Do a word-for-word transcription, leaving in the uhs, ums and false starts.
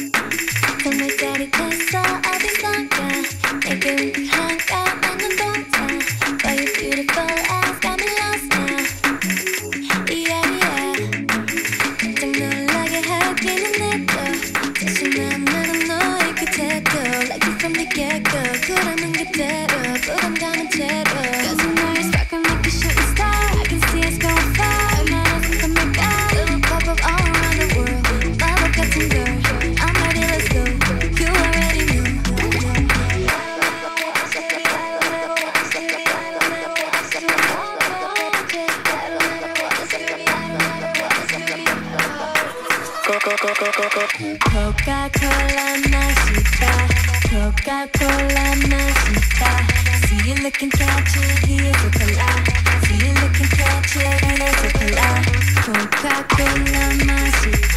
정말 짜릿했어 어디선가 내게 위한가 나는 동자 But your beautiful eyes got me lost now Yeah yeah 깜짝 놀라게 하기는 내도 자신만 나는 너의 그대도 Like you from the get-go 그러는 그대로 부담 가는 채로 Cause you know you're sparkling like a shooting star I can see us going far 얼마나 성공할까 Little pop up all around the world 마법 같은 girl I'm ready let's go You already know Coca-Cola 맛있다 Coca-Cola 맛있다 See you looking catchy here's a cola See you looking catchy here's a cola Coca-Cola 맛있다